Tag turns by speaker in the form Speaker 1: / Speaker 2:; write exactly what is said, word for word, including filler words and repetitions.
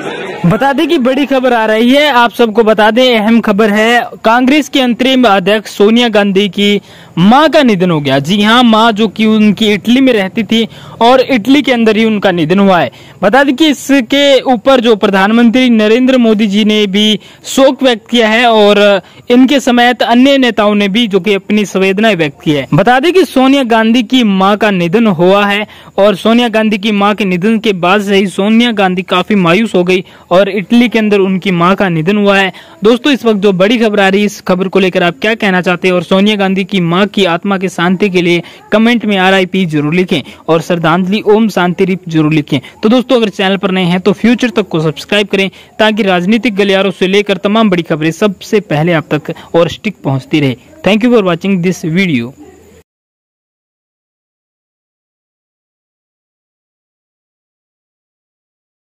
Speaker 1: बता दें कि बड़ी खबर आ रही है, आप सबको बता दें अहम खबर है। कांग्रेस की अंतरिम अध्यक्ष सोनिया गांधी की मां का निधन हो गया। जी हां, मां जो कि उनकी इटली में रहती थी और इटली के अंदर ही उनका निधन हुआ है। बता दें कि इसके ऊपर जो प्रधानमंत्री नरेंद्र मोदी जी ने भी शोक व्यक्त किया है और इनके समेत अन्य नेताओं ने भी जो कि अपनी संवेदनाएं व्यक्त की है। बता दें कि सोनिया गांधी की मां का निधन हुआ है और सोनिया गांधी की मां के निधन के बाद से ही सोनिया गांधी काफी मायूस हो गई और इटली के अंदर उनकी मां का निधन हुआ है। दोस्तों, इस वक्त जो बड़ी खबर आ रही है, इस खबर को लेकर आप क्या कहना चाहते हैं और सोनिया गांधी की मां की आत्मा की शांति के लिए कमेंट में आर आई पी जरूर लिखें और श्रद्धांजलि ओम शांति रिप जरूर लिखें। तो दोस्तों, अगर चैनल पर नए हैं तो फ्यूचर तक को सब्सक्राइब करें ताकि राजनीतिक गलियारों से लेकर तमाम बड़ी खबरें सबसे पहले आप तक और स्टिक पहुंचती रहे। Thank you for watching this video.